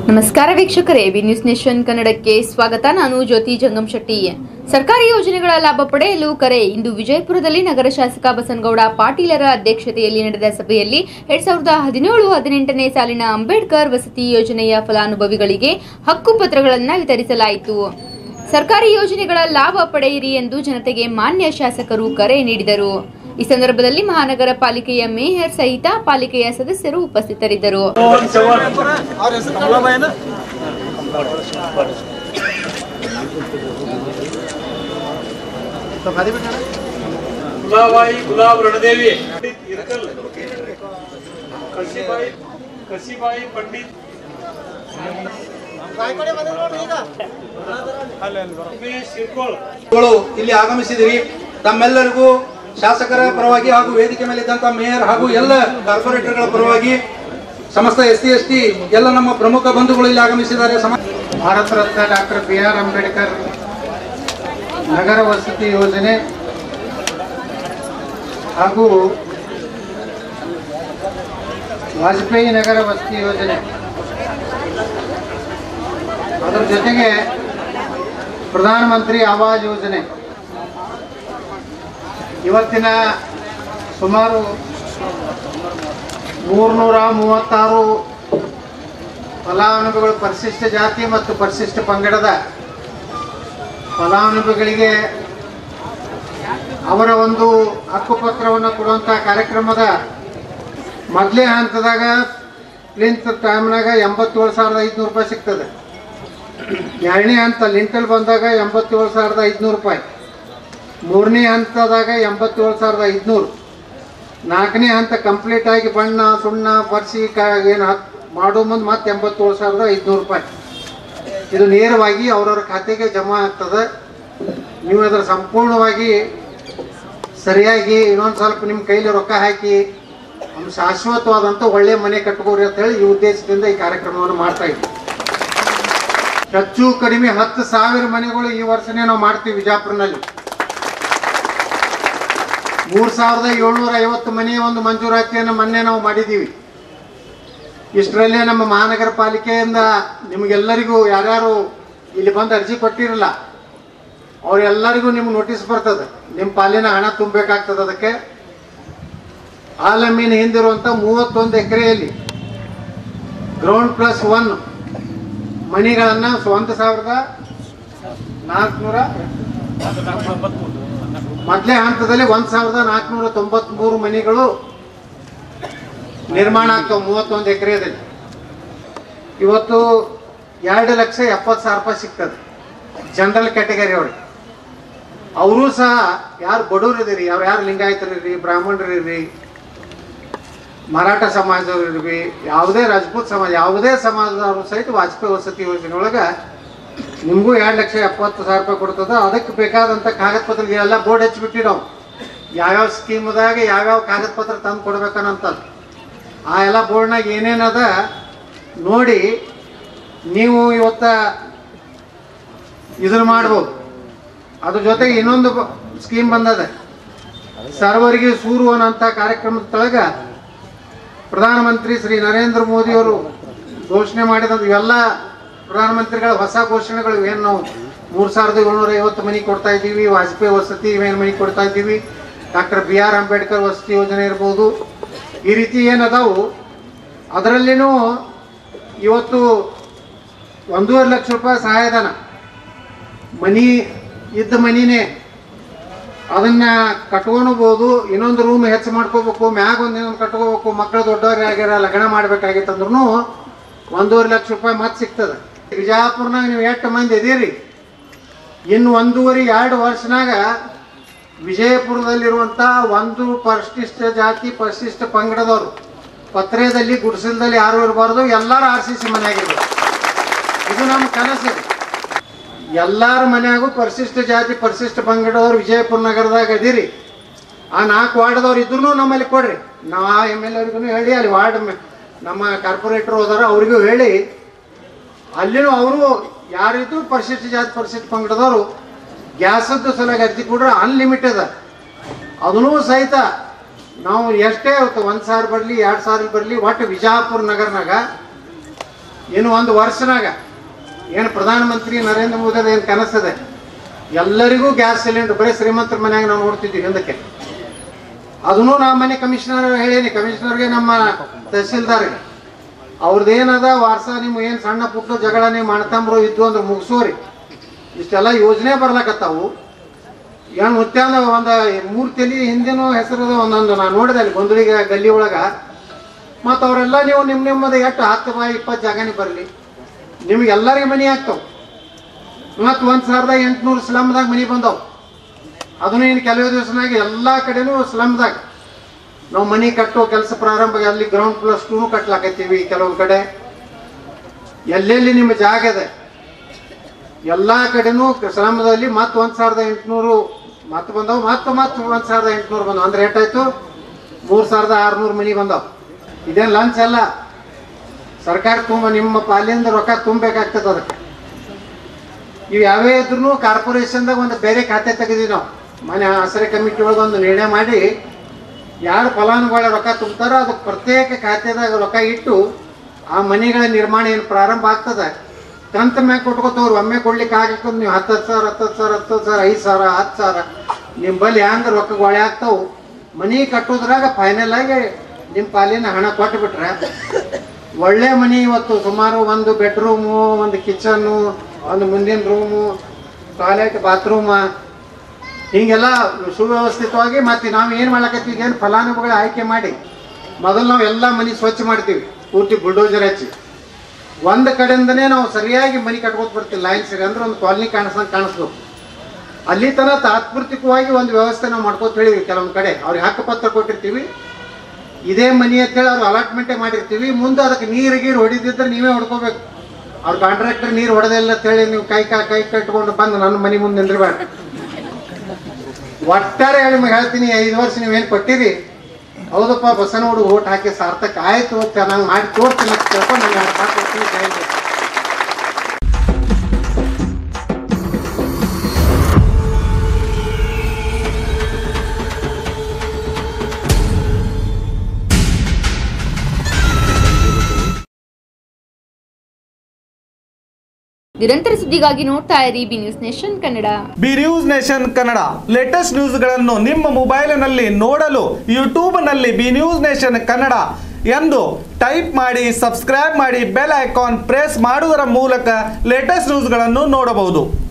ನಮಸ್ಕಾರ ವೀಕ್ಷಕರೇ, B news nation ಕನ್ನಡಕ್ಕೆ ಸ್ವಾಗತ. ನಾನು ಜ್ಯೋತಿ ಜಂಗಮಶೆಟ್ಟಿ. ಸರ್ಕಾರಿ ಯೋಜನೆಗಳ ಲಾಭ ಪಡೆಯಲು ಕರೆ. ಇಂದು ವಿಜಯಪುರದಲ್ಲಿ ನಗರ ಶಾಸಕ ಬಸನಗೌಡ ಪಾಟೀಲರ ಅಧ್ಯಕ್ಷತೆಯಲ್ಲಿ ನಡೆದ ಸಭೆಯಲ್ಲಿ 2017-18ನೇ ಸಾಲಿನ ಅಂಬೇಡ್ಕರ್ ವಸತಿ ಯೋಜನೆಯ ಫಲಾನುಭವಿಗಳಿಗೆ ಹಕ್ಕುಪತ್ರಗಳನ್ನು ವಿತರಿಸಲಾಯಿತು. ಸರ್ಕಾರಿ ಯೋಜನೆಗಳ ಲಾಭ ಪಡೆಯಿರಿ ಎಂದು ಜನತೆಗೆ ಮಾನ್ಯ ಶಾಸಕರು ಕರೆ ನೀಡಿದರು. ಈ ಸಂದರ್ಭದಲ್ಲಿ ಮಹಾನಗರ ಪಾಲಿಕೆಯ ಮೇಯರ್ ಸಹಿತ ಪಾಲಿಕೆಯ ಸದಸ್ಯರು ಉಪಸ್ಥಿತರಿದ್ದರು. गुलाब रणदेवी, कशीबाई पंडित, ಇಲ್ಲಿ ಆಗಮಿಸಿದಿರಿ. ತಮ್ಮೆಲ್ಲರಿಗೂ ಶಾಸಕರ ಪರವಾಗಿ ಹಾಗೂ ವೇದಿಕೆ ಮೇಲೆ ಇದ್ದಂತ ಮೇಯರ್ ಹಾಗೂ ಎಲ್ಲ ಕಾರ್ಪೊರೇಟರ್ಗಳ ಪರವಾಗಿ ಸಮಸ್ತ SC/ST ಎಲ್ಲ ನಮ್ಮ ಪ್ರಮುಖ ಬಂಧುಗಳು ಇಲ್ಲಿ ಆಗಮಿಸಿದ್ದಾರೆ. ಭಾರತ ರತ್ನ ಡಾಕ್ಟರ್ BR ಅಂಬೇಡ್ಕರ್ ನಗರ ವಸತಿ ಯೋಜನೆ ಹಾಗೂ ವಾಜಪೇಯಿ ನಗರ ವಸತಿ ಯೋಜನೆ, ಅದರ ಜೊತೆಗೆ ಪ್ರಧಾನಮಂತ್ರಿ ಆವಾಸ್ ಯೋಜನೆ ಇವತ್ತಿನ ಸುಮಾರು 336 ಫಲಾನುಭವಿಗಳು ಪರಿಶಿಷ್ಟ ಜಾತಿ ಮತ್ತು ಪರಿಶಿಷ್ಟ ಪಂಗಡದ ಫಲಾನುಭವಿಗಳಿಗೆ ಅವರ ಒಂದು ಹಕ್ಕುಪತ್ರವನ್ನು ಕೊಡುವಂಥ ಕಾರ್ಯಕ್ರಮದ ಮೊದಲೇ ಹಂತದಾಗ ಲಿಂತ್ ಟೈಮ್ನಾಗ 87,500 ರೂಪಾಯಿ ಸಿಗ್ತದೆ. ಎರಡನೇ ಹಂತ ಲಿಂಟಲ್ ಬಂದಾಗ 87,500 ರೂಪಾಯಿ, ಮೂರನೇ ಹಂತದಾಗ 87,500, ನಾಲ್ಕನೇ ಹಂತ ಕಂಪ್ಲೀಟ್ ಆಗಿ ಬಣ್ಣ ಸುಣ್ಣ ಬರ್ಸಿ ಏನು ಮಾಡೋ ಮುಂದೆ ಮತ್ತೆ 87,500 ರೂಪಾಯಿ. ಇದು ನೇರವಾಗಿ ಅವರವ್ರ ಖಾತೆಗೆ ಜಮಾ ಆಗ್ತದೆ. ನೀವು ಅದರ ಸಂಪೂರ್ಣವಾಗಿ ಸರಿಯಾಗಿ ಇನ್ನೊಂದು ಸ್ವಲ್ಪ ನಿಮ್ಮ ಕೈಲಿ ರೊಕ್ಕ ಹಾಕಿ ಶಾಶ್ವತವಾದಂಥ ಒಳ್ಳೆ ಮನೆ ಕಟ್ಕೋರಿ ಅಂತ ಹೇಳಿ ಈ ಉದ್ದೇಶದಿಂದ ಈ ಕಾರ್ಯಕ್ರಮವನ್ನು ಮಾಡ್ತಾ ಇದ್ದೀವಿ. ಹೆಚ್ಚು ಕಡಿಮೆ 10,000 ಮನೆಗಳು ಈ ವರ್ಷನೇ ನಾವು ಮಾಡ್ತೀವಿ. ವಿಜಯಪುರನಲ್ಲಿ 3,750 ಮನೆಯ ಒಂದು ಮಂಜೂರಾತಿಯನ್ನು ಮೊನ್ನೆ ನಾವು ಮಾಡಿದ್ದೀವಿ. ಇಷ್ಟರಲ್ಲೇ ನಮ್ಮ ಮಹಾನಗರ ಪಾಲಿಕೆಯಿಂದ ನಿಮಗೆಲ್ಲರಿಗೂ ಯಾರ್ಯಾರು ಇಲ್ಲಿ ಬಂದು ಅರ್ಜಿ ಕೊಟ್ಟಿರಲ್ಲ ಅವರೆಲ್ಲರಿಗೂ ನಿಮ್ಗೆ ನೋಟಿಸ್ ಬರ್ತದೆ. ನಿಮ್ಮ ಪಾಲಿನ ಹಣ ತುಂಬಬೇಕಾಗ್ತದೆ. ಅದಕ್ಕೆ ಆಲಮೀನ್ ಹಿಂದಿರುವಂಥ 31 ಎಕರೆಯಲ್ಲಿ ಗ್ರೌಂಡ್ +1 ಮನೆಗಳನ್ನು 1,400 ಮೊದಲೇ ಹಂತದಲ್ಲಿ 1,493 ಮನೆಗಳು ನಿರ್ಮಾಣ ಆಗ್ತವೆ 31 ಎಕರೆಯಲ್ಲಿ. ಇವತ್ತು 2,70,000 ರೂಪಾಯಿ ಸಿಗ್ತದೆ ಜನರಲ್ ಕ್ಯಾಟಗರಿ ಅವ್ರಿಗೆ. ಅವರು ಸಹ ಯಾರು ಬಡವ್ರು ಇದೀರಿ, ಅವ್ರು ಯಾರು ಲಿಂಗಾಯತರಿರ್ರಿ, ಬ್ರಾಹ್ಮಣರಿರ್ರಿ, ಮರಾಠ ಸಮಾಜದವ್ರಿರ್ರಿ, ಯಾವುದೇ ರಾಜಪೂತ್ ಸಮಾಜ, ಯಾವುದೇ ಸಮಾಜದವರು ಸಹಿತ ವಾಜಪೇಯಿ ವಸತಿ ಯೋಜನೆ ಒಳಗೆ ನಿಮಗೂ 2,70,000 ರೂಪಾಯಿ ಕೊಡ್ತದೆ. ಅದಕ್ಕೆ ಬೇಕಾದಂಥ ಕಾಗದ ಪತ್ರ ಎಲ್ಲ ಬೋರ್ಡ್ ಹಚ್ಚಿಬಿಟ್ಟು ನಾವು ಯಾವ್ಯಾವ ಸ್ಕೀಮ್ದಾಗ ಯಾವ್ಯಾವ ಕಾಗದ ಪತ್ರ ತಂದು ಕೊಡ್ಬೇಕನ್ನಂತದ್ದು ಆ ಎಲ್ಲ ಬೋರ್ಡ್ನಾಗ ಏನೇನದ ನೋಡಿ ನೀವು ಇವತ್ತ ಇದನ್ನು ಮಾಡ್ಬೋದು. ಅದ್ರ ಜೊತೆಗೆ ಇನ್ನೊಂದು ಸ್ಕೀಮ್ ಬಂದದೆ, ಸರ್ವರಿಗೆ ಸೂರು ಅನ್ನೋಂಥ ಕಾರ್ಯಕ್ರಮದ ತಳಗ ಪ್ರಧಾನಮಂತ್ರಿ ಶ್ರೀ ನರೇಂದ್ರ ಮೋದಿಯವರು ಘೋಷಣೆ ಮಾಡಿದಂಥ ಇವೆಲ್ಲ ಪ್ರಧಾನಮಂತ್ರಿಗಳ ಹೊಸ ಘೋಷಣೆಗಳು ಏನು ನಾವು 3,750 ಮನೆ ಕೊಡ್ತಾ ಇದ್ದೀವಿ, ವಾಜಪೇಯಿ ವಸತಿ ಇವೇನು ಮನೆ ಕೊಡ್ತಾ ಇದ್ದೀವಿ, ಡಾಕ್ಟರ್ BR ಅಂಬೇಡ್ಕರ್ ವಸತಿ ಯೋಜನೆ ಇರ್ಬೋದು, ಈ ರೀತಿ ಏನದಾವು. ಅದರಲ್ಲಿನೂ ಇವತ್ತು 1.5 ಲಕ್ಷ ರೂಪಾಯಿ ಸಹಾಯಧನ, ಮನಿ ಇದ್ದ ಮನಿನೇ ಅದನ್ನು ಕಟ್ಕೊಳ್ಬೋದು. ಇನ್ನೊಂದು ರೂಮ್ ಹೆಚ್ಚು ಮಾಡ್ಕೋಬೇಕು, ಮ್ಯಾಗ ಇನ್ನೊಂದು ಕಟ್ಕೋಬೇಕು, ಮಕ್ಕಳು ದೊಡ್ಡವ್ರು ಆಗ್ಯಾರ ಲಗ್ನ ಮಾಡ್ಬೇಕಾಗಿತ್ತಂದ್ರೂ 1.5 ಲಕ್ಷ ರೂಪಾಯಿ ಮತ್ತೆ ಸಿಗ್ತದೆ. ವಿಜಯಪುರನಾಗ ನೀವು ಎಷ್ಟು ಮಂದಿ ಇದೀರಿ, ಇನ್ನು 1.5-2 ವರ್ಷನಾಗ ವಿಜಯಪುರದಲ್ಲಿರುವಂಥ ಒಂದು ಪರಿಶಿಷ್ಟ ಜಾತಿ ಪರಿಶಿಷ್ಟ ಪಂಗಡದವರು ಪತ್ರೆಯಲ್ಲಿ ಗುಡಿಸಲದಲ್ಲಿ ಯಾರು ಇರಬಾರ್ದು, ಎಲ್ಲರೂ RCC ಮನೆಯಾಗಿರ್ಬೇಕು. ಇದು ನಮ್ಮ ಕನಸು. ಎಲ್ಲರ ಮನೆಯಾಗೂ ಪರಿಶಿಷ್ಟ ಜಾತಿ ಪರಿಶಿಷ್ಟ ಪಂಗಡದವ್ರು ವಿಜಯಪುರ ನಗರದಾಗ ಅದೀರಿ. ಆ 4 ವಾರ್ಡ್ದವ್ರು ಇದ್ರೂ ನಮ್ಮಲ್ಲಿ ಕೊಡ್ರಿ. ನಾವು ಆ MLA ಅವ್ರಿಗೂ ಹೇಳಿ, ಅಲ್ಲಿ ವಾರ್ಡ್ ನಮ್ಮ ಕಾರ್ಪೊರೇಟರ್ ಹೋದಾರ ಅವ್ರಿಗೂ ಹೇಳಿ, ಅಲ್ಲಿನೂ ಅವರು ಯಾರಿದ್ರು ಪರಿಶಿಷ್ಟ ಜಾತಿ ಪರಿಶಿಷ್ಟ ಪಂಗಡದವರು ಗ್ಯಾಸದ್ದು ಸಲುವಾಗಿ ಅರ್ಜಿ ಕೊಡ್ರೆ ಅನ್ಲಿಮಿಟೆಡ್. ಅದನ್ನೂ ಸಹಿತ ನಾವು ಎಷ್ಟೇ 1,000 ಬರಲಿ 2,000 ಬರಲಿ, ಒಟ್ಟು ವಿಜಯಪುರ ನಗರನಾಗ ಇನ್ನು ಒಂದು ವರ್ಷನಾಗ ಏನು ಪ್ರಧಾನಮಂತ್ರಿ ನರೇಂದ್ರ ಮೋದಿ ಏನು ಕನಸದೆ, ಎಲ್ಲರಿಗೂ ಗ್ಯಾಸ್ ಸಿಲಿಂಡರ್. ಬರೀ ಶ್ರೀಮಂತರ ಮನ್ಯಾಗ ನಾವು ನೋಡ್ತಿದ್ವಿ ಹಿಂದಕ್ಕೆ. ಅದನ್ನು ನಾ ಮನೆ ಕಮಿಷನರ್ ಹೇಳೀನಿ, ಕಮಿಷನರ್ಗೆ ನಮ್ಮ ತಹಸೀಲ್ದಾರ್ಗೆ ಅವ್ರದ್ದೇನದ ವಾರ್ಸ ನಿಮ್ಮ ಏನು ಸಣ್ಣ ಪುಟ್ಟ ಜಗಳ ನೀವು ಮಾಡ್ತಂಬ್ರು ಇದ್ದು ಅಂದ್ರೆ ಮುಗಿಸೋರಿ. ಇಷ್ಟೆಲ್ಲ ಯೋಜನೆ ಬರ್ಲಕತ್ತಾವು. ಏನು ಮುತ್ಯಾಂದ ಒಂದು 3 ತಲೆ ಹಿಂದಿನೂ ಹೆಸರದ ಒಂದೊಂದು ನಾನು ನೋಡಿದೆ ಅಲ್ಲಿ ಗೊಂದಲಿಗೆ ಗಲ್ಲಿ ಒಳಗೆ. ಮತ್ತು ಅವರೆಲ್ಲ ನೀವು ನಿಮ್ಮದು ಎಷ್ಟು 10 by 20 ಜಾಗನೇ ಬರಲಿ, ನಿಮ್ಗೆ ಎಲ್ಲರಿಗೆ ಮನೆ ಆಗ್ತಾವೆ. ಮತ್ತು 1800 ಸ್ಲಮ್ದಾಗ ಮನೆ ಬಂದವು. ಅದನ್ನು ಇನ್ನು ಕೆಲವೇ ದಿವಸನಾಗ ಎಲ್ಲ ಕಡೆನೂ ಸ್ಲಮ್ದಾಗ ನಾವು ಮನೆ ಕಟ್ಟೋ ಕೆಲಸ ಪ್ರಾರಂಭ. ಅಲ್ಲಿ ಗ್ರೌಂಡ್+2 ಕಟ್ಲಾಕತ್ತೀವಿ ಕೆಲವೊಂದು ಕಡೆ. ಎಲ್ಲೆಲ್ಲಿ ನಿಮ್ಮ ಜಾಗ ಇದೆ ಎಲ್ಲ ಕಡೆನೂ ಸ್ಲಮ್ದಲ್ಲಿ ಮತ್ತು 1800 ಮತ್ತೆ ಬಂದವು. ಮತ್ತು 1800 ಬಂದವು. ಅಂದ್ರೆ ಏಟಾಯ್ತು? 3600 ಮನೆ ಬಂದವು. ಇದೇನು ಲಂಚ್ ಅಲ್ಲ, ಸರ್ಕಾರ ನಿಮ್ಮ ಪಾಲಿಂದ ರೊಕ್ಕ ತುಂಬಬೇಕಾಗ್ತದೆ. ಅದಕ್ಕೆ ಇವು ಯಾವೇ ಇದ್ರೂ ಕಾರ್ಪೊರೇಷನ್ದಾಗ ಒಂದು ಬೇರೆ ಖಾತೆ ತೆಗೆದಿವಿ ನಾವು. ಮನೆ ಆಸರೆ ಕಮಿಟಿ ಒಳಗೆ ಒಂದು ನಿರ್ಣಯ ಮಾಡಿ ಯಾರು ಫಲಾನುಭವಿಗಳ ರೊಕ್ಕ ತುಂಬ್ತಾರೋ ಅದಕ್ಕೆ ಪ್ರತ್ಯೇಕ ಖಾತೆದಾಗ ರೊಕ್ಕ ಇಟ್ಟು ಆ ಮನೆಗಳ ನಿರ್ಮಾಣ ಏನು ಪ್ರಾರಂಭ ಆಗ್ತದೆ ಕಂತ ಮ್ಯಾಗ ಕೊಟ್ಕೋತವ್ರು. ಒಮ್ಮೆ ಕೊಡ್ಲಿಕ್ಕೆ ಆಗಕ್ಕೆ ನೀವು 10,000 5,000 10,000 ನಿಮ್ಮ ಬಲ್ಲಿ ಹ್ಯಾಂಗ ರೊಕ್ಕ ಗೊಳೆ ಆಗ್ತಾವು. ಮನೆ ಕಟ್ಟೋದ್ರಾಗ ಫೈನಲ್ ಆಗಿ ನಿಮ್ಮ ಪಾಲಿನ ಹಣ ಕೊಟ್ಟು ಬಿಟ್ರೆ ಒಳ್ಳೆ ಮನೆ. ಇವತ್ತು ಸುಮಾರು 1 ಬೆಡ್ರೂಮು, 1 ಕಿಚನ್ನು, 1 ಮುಂದಿನ ರೂಮು, ಟಾಯ್ಲೆಟ್, ಬಾತ್ರೂಮ, ಹೀಗೆಲ್ಲ ಸುವ್ಯವಸ್ಥಿತವಾಗಿ. ಮತ್ತು ನಾವು ಏನು ಮಾಡ್ಲಕತ್ತೀವಿ, ಏನು ಫಲಾನುಭವಿಗಳ ಆಯ್ಕೆ ಮಾಡಿ ಮೊದಲು ನಾವು ಎಲ್ಲ ಮನೆ ಸ್ವಚ್ಛ ಮಾಡ್ತೀವಿ, ಪೂರ್ತಿ ಬುಲ್ಡೋಜರ್ ಹಚ್ಚಿ. ಒಂದು ಕಡೆಯಿಂದನೇ ನಾವು ಸರಿಯಾಗಿ ಮನೆ ಕಟ್ಕೋತ ಬರ್ತೀವಿ. ಲೈನ್ ಸರಿ ಅಂದ್ರೆ ಒಂದು ಕಾಲನಿ ಕಾಣಿಸ್ಬೇಕು. ಅಲ್ಲಿ ತನಕ ತಾತ್ಪೂರ್ತಿಕವಾಗಿ ಒಂದು ವ್ಯವಸ್ಥೆ ನಾವು ಮಾಡ್ಕೋತ ಹೇಳಿವಿ. ಕೆಲವೊಂದು ಕಡೆ ಅವ್ರಿಗೆ ಹಕ್ಕುಪತ್ರ ಕೊಟ್ಟಿರ್ತೀವಿ, ಇದೇ ಮನೆ ಅಂತೇಳಿ ಅವ್ರು ಅಲಾಟ್ಮೆಂಟೇ ಮಾಡಿರ್ತೀವಿ. ಮುಂದೆ ಅದಕ್ಕೆ ನೀರು ಹೊಡಿದಿದ್ರೆ ನೀವೇ ಹೊಡ್ಕೋಬೇಕು. ಅವ್ರ ಕಾಂಟ್ರಾಕ್ಟರ್ ನೀರು ಹೊಡೆದಿಲ್ಲ ಅಂತೇಳಿ ನೀವು ಕೈ ಕಟ್ಕೊಂಡು ಬಂದು ನನ್ನ ಮನೆ ಮುಂದೆ ನಿಂದ್ರಬೇಡ. ಒಟ್ಟಾರೆ ನಿಮಗೆ ಹೇಳ್ತೀನಿ, 5 ವರ್ಷ ನೀವೇನು ಕೊಟ್ಟಿರಿ, ಹೌದಪ್ಪ ಬಸನ ಹುಡುಗ ಓಟ್ ಹಾಕಿ ಸಾರ್ಥಕ ಆಯ್ತು, ಚೆನ್ನಾಗಿ ಮಾಡಿ ತೋರ್ತೀನಿ ಅಂತ ತಿಳ್ಕೊಂಡು ನಾನು ಮಾತಾಡ್ತೀನಿ. ನಿರಂತರ ಸುದ್ದಿಗಾಗಿ ನೋಡ್ತಾ ಇರಿ B news nation Kannada. B news nation Kannada latest ನ್ಯೂಸ್ಗಳನ್ನು ನಿಮ್ಮ ಮೊಬೈಲಿನಲ್ಲಿ ನೋಡಲು ಯೂಟ್ಯೂಬ್ನಲ್ಲಿ ಬಿ ನ್ಯೂಸ್ ನೇಷನ್ ಕನ್ನಡ ಎಂದು ಟೈಪ್ ಮಾಡಿ, ಸಬ್ಸ್ಕ್ರೈಬ್ ಮಾಡಿ, ಬೆಲ್ ಐಕಾನ್ ಪ್ರೆಸ್ ಮಾಡುವುದರ ಮೂಲಕ ಲೇಟೆಸ್ಟ್ ನ್ಯೂಸ್ಗಳನ್ನು ನೋಡಬಹುದು.